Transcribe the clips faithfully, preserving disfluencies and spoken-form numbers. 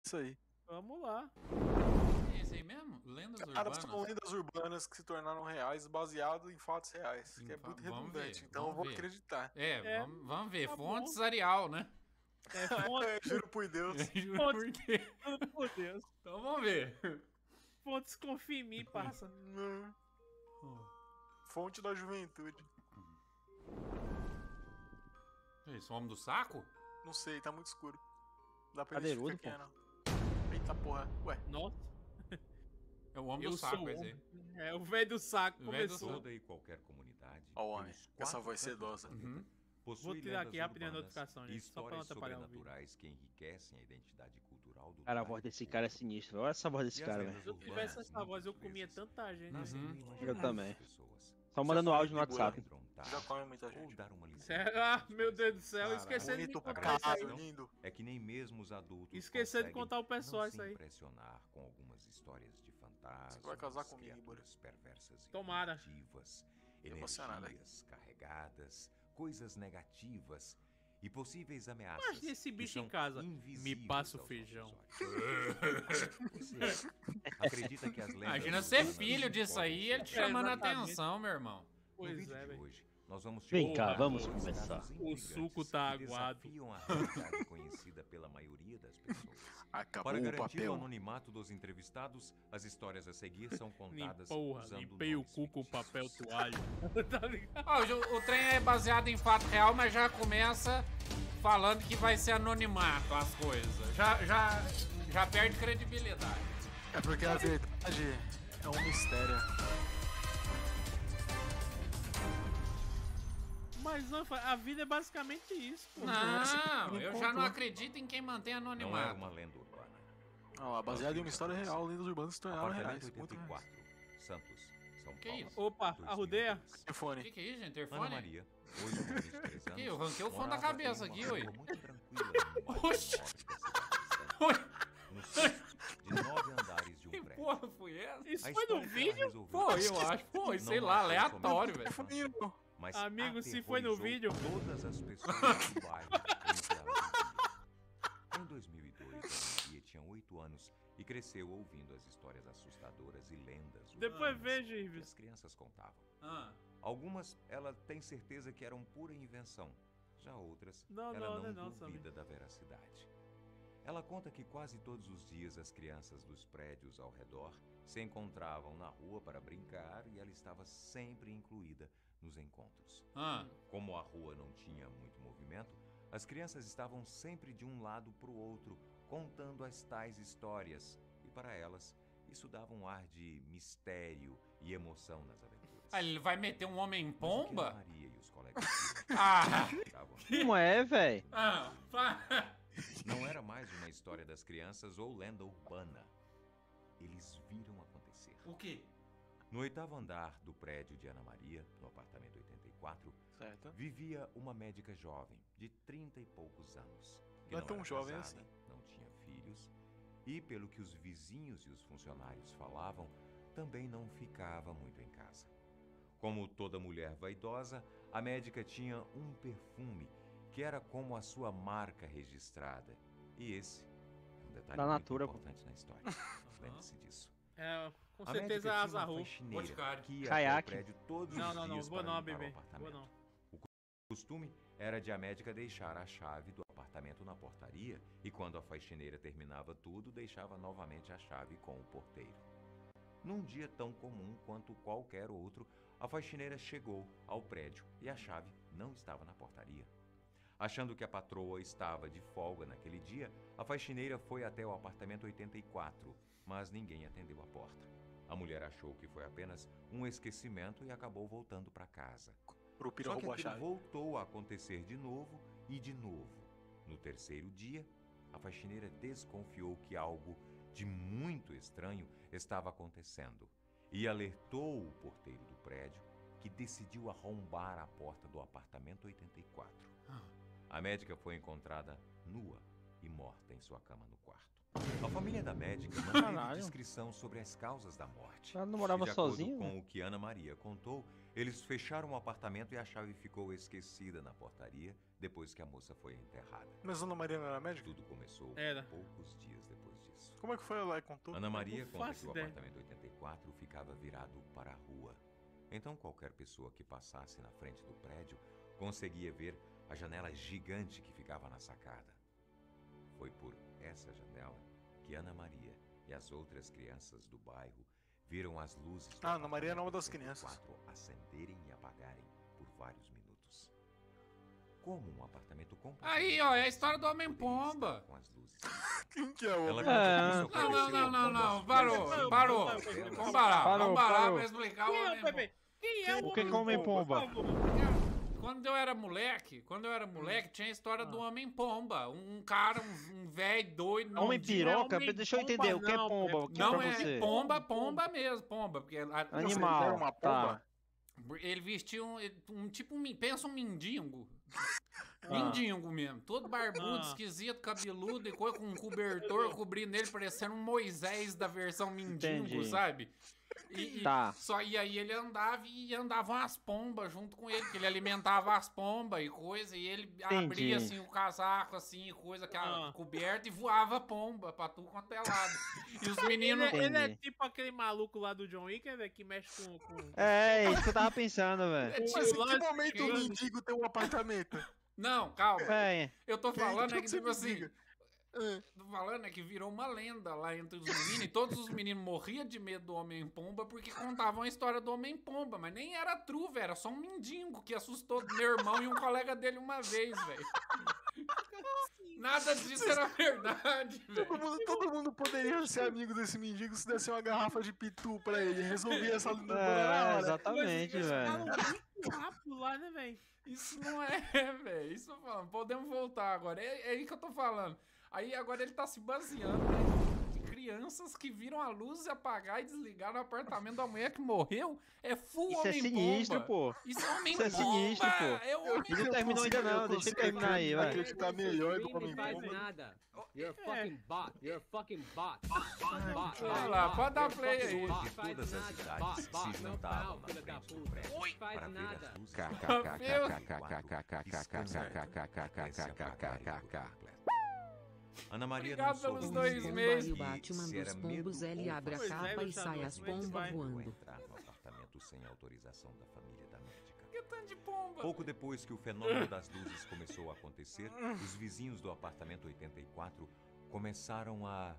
Isso aí. Vamos lá. É isso aí mesmo? Lendas Cara, urbanas? são lendas urbanas que se tornaram reais baseado em fatos reais. Em Que é fa- muito vamos redundante. ver, Então eu vamos vou ver. acreditar. É, É, vamos, vamos ver. tá Fontes bom. Arial, né? É fonte, Juro por Deus. Juro Fontes. por quê? por Deus. Então vamos ver. Fontes, confia em mim, parça. Hum, Fonte da juventude. É isso, o homem do saco? Não sei, tá muito escuro. Dá pra Cadeirudo, identificar quem é, não. Eita porra. Ué. Nossa, É o homem eu do sou saco, o esse aí. homem. É o velho do saco. O velho do Começou. saco. Toda e qualquer comunidade. Ó o homem, pelos com essa quatro voz cantos sedosa. do planeta, Uhum. possui Vou tirar aqui lendas rapidinho a urbanas notificação, e gente, só pra não histórias atrapalhar o vídeo. sobrenaturais que enriquecem a identidade cultural do Cara, a lugar. voz desse cara é sinistra. Olha essa voz desse E as cara, lendas velho. Se eu tivesse urbanas, essa voz, eu muitas comia vezes, tanta gente. nascem Uhum. no imaginaário Eu também. das pessoas. Só mandando áudio no de boa. WhatsApp. Amedrontar Já come muita ou gente. dar uma lição. Sério? Ah, meu Deus do céu, Caralho. esqueci de me Bonito pra contar isso aí. caralho, lindo. É que nem mesmo os adultos Esqueceu de conseguem contar o pessoal não isso se aí. impressionar com algumas histórias de fantasmas, Você vai casar comigo, criaturas perversas e Tomara. primitivas, Emocionado aí. energias carregadas, coisas negativas e possíveis ameaças. Imagina esse que bicho são em casa. invisíveis Me passa o aos feijão. nossos olhos. Você acredita que as lendas Imagina ser urbanas filho disso aí e ele te É, chamando a exatamente. atenção, meu irmão. No Pois vídeo é, de velho. hoje, nós vamos te Vem cá, contar vamos dois conversar. casos O intrigantes suco tá que aguado. desafiam a realidade conhecida pela maioria das pessoas. Acabou Para o garantir o papel. anonimato dos entrevistados, as histórias a seguir são Nem contadas porra, usando limpei o nomes cu com fictícios. papel toalha. Tá ligado? Ó, o, o trem é baseado em fato real, mas já começa falando que vai ser anonimato as coisas. Já, já, já perde credibilidade. É porque a verdade é um mistério. Mas não, a vida é basicamente isso, pô. Não, eu já não contou. acredito em quem mantém Não é anonimato. uma lenda urbana. Ah, baseado em uma história real, lendas urbanas se tornaram reais. Apartamento Muito reais. oitenta e quatro, Santos, São Que Paulo. isso? Opa, dois mil e arrudeia. dois. O Telefone. que, que é isso, gente? Ana Interfone? Maria, hoje com vinte e três anos. Ih, eu arranquei o fone da morava cabeça em uma aqui, rua ué. muito tranquila, num bairro Oxi. nobre da cidade de Santos. No sítio de nove andares de um Que prédio. porra foi essa? Isso A foi no história que ela vídeo? resolveu Foi, eu contar acho. Foi, não sei lá, marcou aleatório, somente velho. a infância, Telefoninho. mas Amigo, se foi no aterrorizou vídeo- todas as pessoas do bairro em que ela vivia. Em dois mil e dois, a Maria tinha oito anos e cresceu ouvindo as histórias assustadoras e lendas Depois urbanas veja, que Ives. as crianças contavam. Ah, Algumas ela tem certeza que eram pura invenção, já outras Não, ela não, não, não é não, duvida da veracidade. Ela conta que quase todos os dias as crianças dos prédios ao redor se encontravam na rua para brincar e ela estava sempre incluída nos encontros. ah. Como a rua não tinha muito movimento, as crianças estavam sempre de um lado para o outro, contando as tais histórias, e para elas isso dava um ar de mistério e emoção nas aventuras. Ah, ele vai meter um homem Mas o que a pomba? Maria e os colegas Ah, estavam Como é, velho? ah, fa- não era mais uma história das crianças ou lenda urbana. Eles viram acontecer. O quê? No oitavo andar do prédio de Ana Maria, no apartamento oitenta e quatro, Certo. vivia uma médica jovem, de trinta e poucos anos. Que Não é tão era jovem casada, assim. não tinha filhos e, pelo que os vizinhos e os funcionários falavam, também não ficava muito em casa. Como toda mulher vaidosa, a médica tinha um perfume que era como a sua marca registrada. E esse é um detalhe Da muito Natura, pô. importante na história. Lembre-se disso. É, com A certeza médica tinha a uma Azarru. faxineira Boticário. que ia até o Caiaque. prédio todos Não, os não, não, dias vou para não, limpar o bebê. apartamento. Vou não. O costume era de a médica deixar a chave do apartamento na portaria e, quando a faxineira terminava tudo, deixava novamente a chave com o porteiro. Num dia tão comum quanto qualquer outro, a faxineira chegou ao prédio e a chave não estava na portaria. Achando que a patroa estava de folga naquele dia, a faxineira foi até o apartamento oitenta e quatro, mas ninguém atendeu a porta. A mulher achou que foi apenas um esquecimento e acabou voltando para casa. Curupira Só que roubou a aquilo chave. voltou a acontecer de novo e de novo. No terceiro dia, a faxineira desconfiou que algo de muito estranho estava acontecendo e alertou o porteiro do prédio, que decidiu arrombar a porta do apartamento oitenta e quatro. A médica foi encontrada nua e morta em sua cama no quarto. A família da médica manteve Caralho. descrição sobre as causas da morte. Ela não morava E de acordo sozinha? com o que Ana Maria contou, eles fecharam o apartamento e a chave ficou esquecida na portaria depois que a moça foi enterrada. Mas Ana Maria não era médica? Tudo começou Era. poucos dias depois Como é que foi lá e contou? Ana Maria não conta faço que o ideia. apartamento oitenta e quatro ficava virado para a rua. Então qualquer pessoa que passasse na frente do prédio conseguia ver a janela gigante que ficava na sacada. Foi por essa janela que Ana Maria e as outras crianças do bairro viram as luzes do Ah, Ana Maria era uma das apartamento crianças. oitenta e quatro acenderem e apagarem por vários minutos. Como um apartamento completamente Aí, ó, é a história do vazio Homem-Pomba. poderia estar com as luzes. Quem que é o Ela homem? conta É. que isso Não, não, aconteceu não, não, não. algumas Parou, vezes. parou. Vamos parar, Parou, vamos parar parou. pra explicar o Quem é o Homem-Pomba. Pepe? Quem é o O que que é o Homem-Pomba? Por favor. Quando eu era moleque, quando eu era moleque, tinha a história do Homem-Pomba. Um cara, um, um velho doido. não Homem tinha- piroca? homem Deixa eu pomba, entender, o que é não, pomba? Pepe. O que é Não pra é você? pomba, pomba mesmo, pomba. Porque a- Era Animal, uma tá. pomba? ele vestia um, um tipo, um, min- pensa um mendigo. Ah. Mendigo mesmo. Todo barbudo, Ah. esquisito, cabeludo e coisa com um cobertor cobrindo ele, parecendo um Moisés da versão mendigo, Entendi. sabe? E, e Tá. só e aí ele andava e andavam as pombas junto com ele, que ele alimentava as pombas e coisa, e ele abria assim o casaco assim, e coisa que a Ah. coberta e voava pomba pra tudo quanto é lado. E os Ele, meninos é- ele é Entendi. tipo aquele maluco lá do John Wick, né, que mexe com... com... É, isso que eu tava pensando, velho. É Mas tipo- em que Lógico, momento o chegando. mendigo tem um apartamento? Não, calma. Véi, Eu tô falando é que Você tipo me assim, diga. É. tô falando é que virou uma lenda lá entre os meninos, e todos os meninos morriam de medo do Homem-Pomba porque contavam a história do Homem-Pomba, mas nem era true, velho, era só um mendigo que assustou meu irmão e um colega dele uma vez, velho. Nada disso era verdade, Todo velho. mundo, todo mundo poderia ser amigo desse mendigo se desse uma garrafa de pitu pra ele. Resolvia essa lenda na é, hora. exatamente, Eles velho. falam muito rápido lá, né, velho? Isso não é, velho. Isso eu tô falando. Podemos voltar agora. É, é aí que eu tô falando. Aí agora ele tá se baseando né, de crianças que viram a luz apagar e desligar no apartamento da mulher que morreu. É full Isso é Homem-Pomba. sinistro, pô. Isso é homem Isso é sinistro, pô. É o homem E não terminou ainda não, deixa ele terminar aí, vai. Acreditar melhor do Stream e faz Homem-Pomba. nada. You're a fucking bot. You're a fucking bot. Bot, Vai bot, lá, bot. pode dar You're a play fucking aí. bot. De Faz todas as nada. idades Bot, se bot, não juntavam fala, na filha da frente do puta. prédio Faz para ver nada. as luzes Ana Maria não Obrigado pelos soube dois dizer meses. se Bate uma era dos medo pombos, ele ou abre a Pois é, capa e Gustavo, sai as como é que pombas vai? voando. entrar no apartamento sem autorização da família da médica. Que tanto de pomba. Pouco depois que o fenômeno das luzes começou a acontecer, os vizinhos do apartamento oitenta e quatro começaram a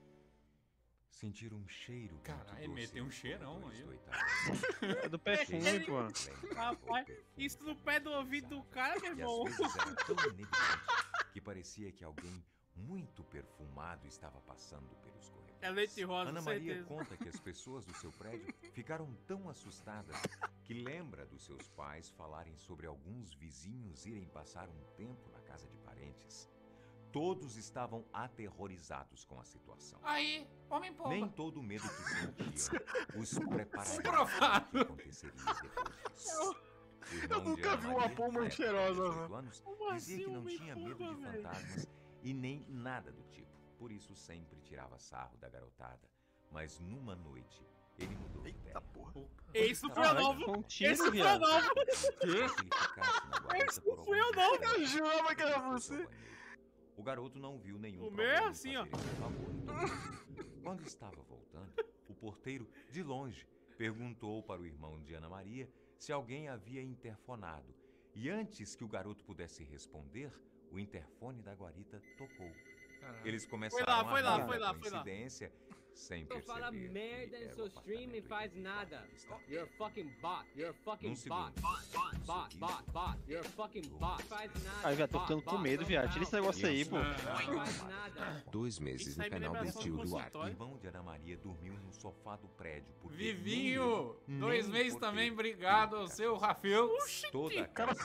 sentir um cheiro muito Caralho, doce meteu um nos cheirão corredores aí. do oitavo. É do perfume, pô. Lembrava o Rapaz, perfume isso no do pé do ouvido do cara, meu E às irmão. vezes era tão inevidente que parecia que alguém muito perfumado estava passando pelos corredores. É leite rosa, Ana com Maria certeza. conta que as pessoas do seu prédio ficaram tão assustadas que lembra dos seus pais falarem sobre alguns vizinhos irem passar um tempo na casa de parentes. Todos estavam aterrorizados com a situação. Aí, Homem-Pomba. Nem todo o medo que sentiam os preparava Provado. o que aconteceria depois disso. O irmão de nunca Ana vi uma Maria, pomba na época de cheirosa, dezoito né? anos, Como dizia assim que não uma tinha medo de pomba, velho? fantasmas e nem nada do tipo. Por isso sempre tirava sarro da garotada. Mas numa noite, ele mudou de ideia. Eita porra. Isso foi Caralho, novo. foi um Esse tiro, foi viado. novo. Se ele ficasse na guarita por algum fui eu, tempo, não. ela Eu jurava que era fosse ao você. banheiro. O garoto não viu nenhum O meu é problema em assim, ó. fazer esse favor e tomou. Quando estava voltando, o porteiro, de longe, perguntou para o irmão de Ana Maria se alguém havia interfonado. E antes que o garoto pudesse responder, o interfone da guarita tocou. Eles começaram lá, foi a lá, rir foi da lá, foi lá. coincidência, sem Então perceber fala que merda em era o seu stream e apartamento faz oitenta e quatro nada. que estava. You're a fucking bot. You're a fucking Num bot. segundo, Bot, um bot, sorriso bot. You're a fucking bot. Faz nada. Aí, viado, tô ficando Bot, com bot, medo, não viado. fala, Tira esse negócio filha aí, da pô. puta. Faz nada. Dois meses Isso no aí me canal lembra do só tio do do ar. O consultório. irmão de Ana Maria dormiu no sofá do prédio. porque Vivinho, nem dois ele, meses nem o também, porteiro obrigado, queria seu ficar Rafael. sozinho. Toda a casa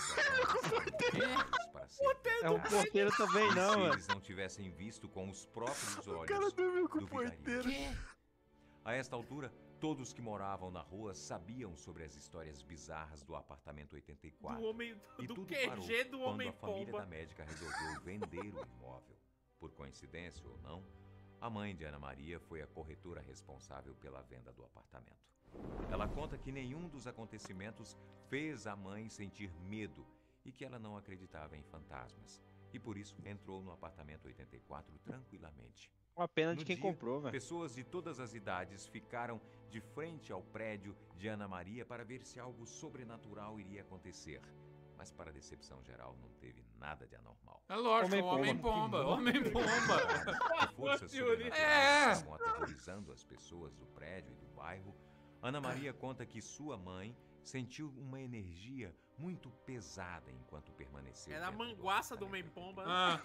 para sempre. É um porteiro também, E não, se velho. eles não tivessem visto com os próprios O olhos, cara dormiu com o duvidariam. porteiro. A esta altura, todos que moravam na rua sabiam sobre as histórias bizarras do apartamento oitenta e quatro. Do homem, E do tudo Q parou G do quando homem a família pomba. da médica resolveu vender o imóvel. Por coincidência ou não, a mãe de Ana Maria foi a corretora responsável pela venda do apartamento. Ela conta que nenhum dos acontecimentos fez a mãe sentir medo e que ela não acreditava em fantasmas. e por isso entrou no apartamento oitenta e quatro tranquilamente. Uma pena No de quem dia, comprou, velho. Pessoas de todas as idades ficaram de frente ao prédio de Ana Maria para ver se algo sobrenatural iria acontecer. Mas, para a decepção geral, não teve nada de anormal. É lógico, o Homem-Pomba, Homem-Pomba. Forças teoria. sobrenaturais É. estavam aterrorizando as pessoas do prédio e do bairro. Ana Maria conta que sua mãe sentiu uma energia muito pesada enquanto permaneceu. Era a dentro manguaça do apartamento Homem-Pomba. Ah,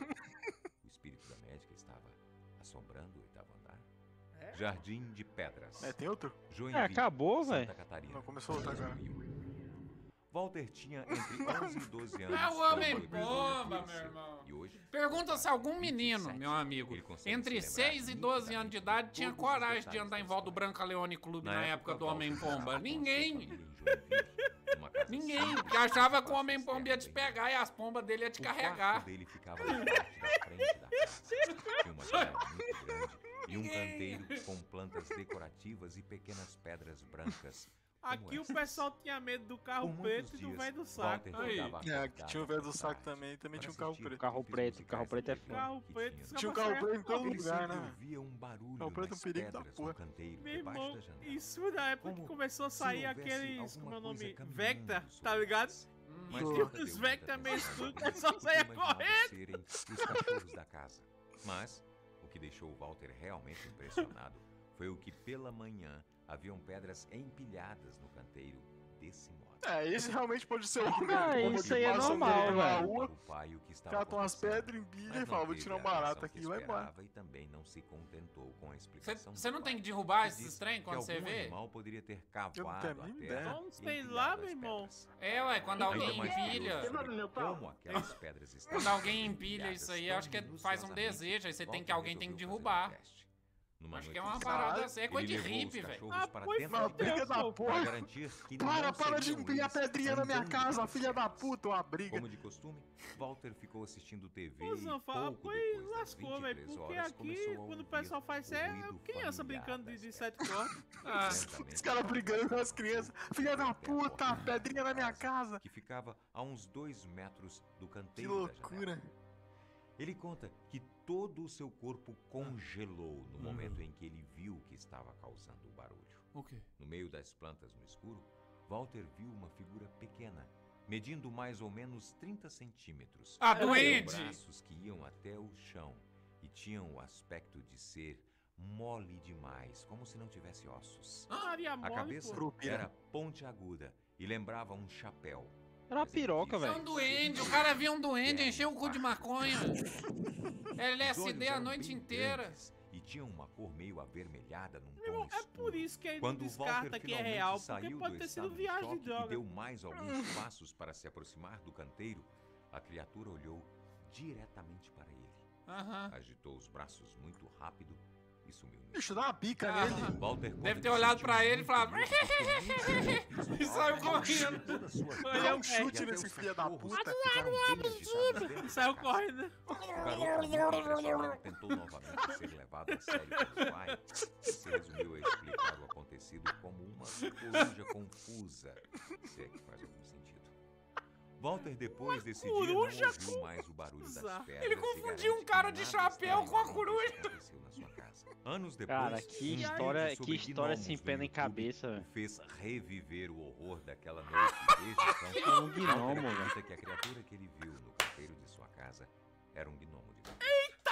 O espírito da médica estava assombrando o oitavo andar. É? Jardim de Pedras. É, tem outro? Joinville, É, acabou, Santa velho. Catarina. Não, começou outra agora. dois mil e um. Walter tinha entre onze e doze anos. é o quando Homem-Pomba, episódio meu aconteceu. irmão. E hoje, Pergunta se algum menino, meu amigo, ele consegue entre se lembrar seis e doze anos de idade tinha todos os coragem de detalhes andar em da volta do história. Branca Leone Clube na época do Walter Homem-Pomba. morava com sua Ninguém. família em Joinville, numa casa Ninguém. simples, Porque achava que o com Homem-Pomba ia te cisterna pegar e as pombas dele ia te O carregar. quarto dele ficava na parte da frente da casa. Tinha uma janela muito grande e um canteiro com plantas decorativas e pequenas pedras brancas. como Aqui o essas. pessoal tinha medo do carro Por preto muitos e do dias, velho do saco. Walter Aí. ficava É, aqui tinha o velho do acordado saco até tarde também, também tinha um para carro assistir preto. Carro clipes preto, musicais carro preto é do foda. Carro que preto, tinha. só Tinha um pra carro sair- preto em todo Ele lugar, sempre né? ouvia um barulho Carro preto é um nas perigo da pedras porra. no canteiro Meu debaixo irmão, da janela. isso na época que Como começou a se sair houvesse aqueles, como é o alguma nome? coisa caminhando Vecta, tá sobre ligado? eles. Hum. Mas Os nunca deu Vecta muita também atenção escuta, àquilo só que saia imaginava correndo. serem os cachorros da casa. Mas o que deixou o Walter realmente impressionado foi o que pela manhã haviam pedras empilhadas no canteiro desse modo. É, esse realmente pode ser o Ah, Homem-Pomba isso que aí é passa normal, andando na velho. rua, Para o pai, o que estava cata umas acontecendo. pedras, empilha Mas e não fala, vou teve tirar um a barato reação aqui que e vai embora. esperava e também não se contentou com a explicação do Você não pai, tem que derrubar que esses disse trem que quando você algum vê? animal poderia ter Eu não cavado tenho a a mínima terra ideia. Então, e sei empilhado lá, as meu irmão. pedras. É, ué, quando Ainda alguém mais empilha. curioso sobre como aquelas pedras estavam Quando alguém empilha empilhadas isso aí, tão acho que faz um minuciosamente, desejo, aí você tem que Walter alguém tem que resolveu fazer um derrubar. teste. Numa Acho que é noite uma de parada sábado, assim, é coisa de ele levou os hippie, velho. cachorros Ah, para pois dentro Não, de briga casa da para porra. garantir que Para, não para de seriam empilhar eles pedrinha na minha andando casa, pelas filha da pedras. puta, uma briga. Como de costume, Walter ficou assistindo T V Ô, e Zanfa, pouco pois depois das lascou, velho. vinte e três Porque horas aqui, começou a quando o ouvir pessoal faz o isso, é ruído criança familiar brincando de, das de pedras. sete corpos. Ah, Lentamente, Os caras brigando com as crianças. Filha da até a puta, porta da pedrinha na minha casa. que ficava a uns dois metros do Que canteiro da janela. loucura. Ele conta que todo o seu corpo congelou no Hum. momento em que ele viu o que estava causando o barulho. o quê? No meio das plantas no escuro, Walter viu uma figura pequena, medindo mais ou menos trinta centímetros. Ah, com duende! braços que iam até o chão e tinham o aspecto de ser mole demais, como se não tivesse ossos. Maria A mole, cabeça pô. era pontiaguda e lembrava um chapéu. Era uma Mas ele piroca, disse É velho. um duende, o cara viu um duende, Era encheu o cu de maconha. Os L S olhos D a eram noite bem inteira. grandes e tinham uma cor meio avermelhada num Meu irmão, tom é escuro. por isso que ele não Quando descarta Walter que é finalmente real, porque saiu pode do ter sido estado de viagem de choque e droga. deu mais alguns passos para se aproximar do canteiro, a criatura olhou diretamente para ele. Aham. Agitou os braços muito rápido e sumiu no Bicho, dá uma pica Ah. nele. Walter conta Deve que ter olhado sentiu pra ele e muito falado, medo, porque nunca tinha visto e saiu algo correndo. de toda a sua vida. Olha um E chute até nesse os filho da cachorros puta. ficaram bem agitados dentro da Saiu casa. correndo. O garoto, muito impressionado, tentou novamente ser levado a sério pelo pai e se resumiu a explicar o acontecido como uma coruja confusa, se é que faz algum sentido. Walter, depois desse dia, não coruja ouviu mais o barulho das confusa. pedras. Ele e confundiu garante um cara que de nada chapéu estranho com a aconteceu coruja. na sua casa. Anos depois, Cara, que um história, vídeo que sobre história gnomos sem no pé nem YouTube cabeça, o velho. fez reviver o horror daquela noite. Desde então, É um gnomo, Walter velho. acredita que a criatura que ele viu no canteiro de sua casa era um gnomo de verdade.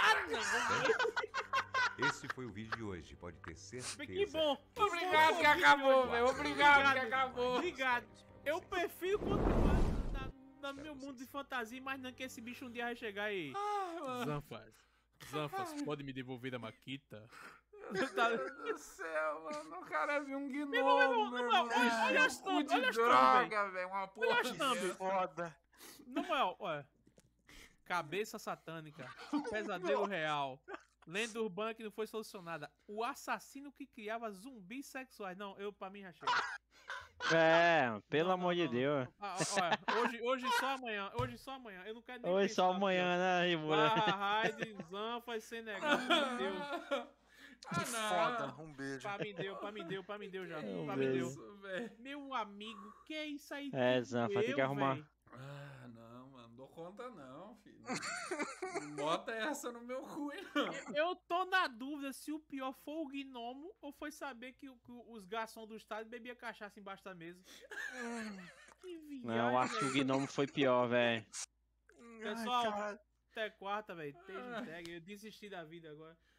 Esse foi o vídeo de hoje, pode ter certeza. Que bom. Obrigado que acabou, velho. Obrigado que acabou. Obrigado. Eu prefiro continuar na- na- no meu mundo de fantasia, imaginando que esse bicho um dia vai chegar e... Ai, mano. Zanfas, Zanfas, pode me devolver a maquita? Meu Deus do céu, mano. O cara viu um gnomo, irmão, meu irmão, meu olha- irmão. olha as Um cu thumb, de olha as thumb, droga, velho. Uma Olha porra as thumb. dessa. Foda. Não é, olha. Cabeça satânica, pesadelo real, lenda urbana que não foi solucionada, o assassino que criava zumbis sexuais. Não, eu pra mim já chega. É, pelo Não, amor não, de não. Deus. Ah, olha, hoje, hoje só amanhã, hoje só amanhã. Eu não quero nem Hoje só pensar, amanhã, né, Rimura? Barra, Raid, Zanfa e Senegal. Meu Deus. Ah, não. Foda. Um beijo. Pra mim deu, pra mim deu, pra mim deu já. Um Pra mim deu. beijo. Isso, velho. Meu amigo, que é isso aí? É, que Zanfa, tem que doeu, arrumar. véi? Ah, não, mano. Dou conta não, filho. Não bota essa no meu cu, hein, não. Eu tô na dúvida se o pior foi o gnomo ou foi saber que, o- que os garçons do estádio bebiam cachaça embaixo da mesa. Que viagem, Não, acho que o velho. gnomo foi pior, velho. Pessoal, Ai, cara. até quarta, velho. Esteja Ah. entregue. Eu desisti da vida agora.